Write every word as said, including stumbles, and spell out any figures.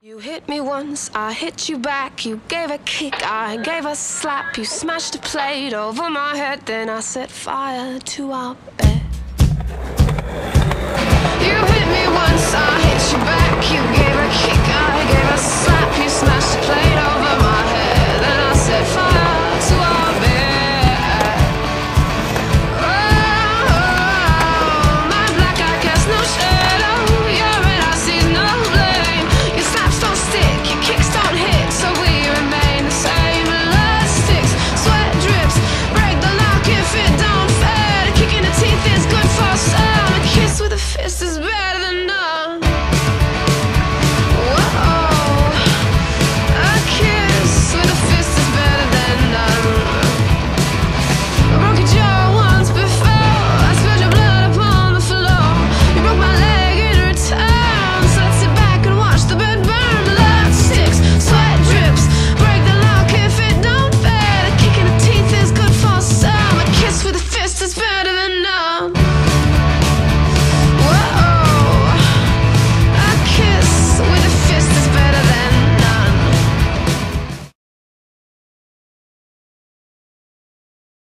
You hit me once, I hit you back. You gave a kick, I gave a slap. You smashed a plate over my head, then I set fire to our bed.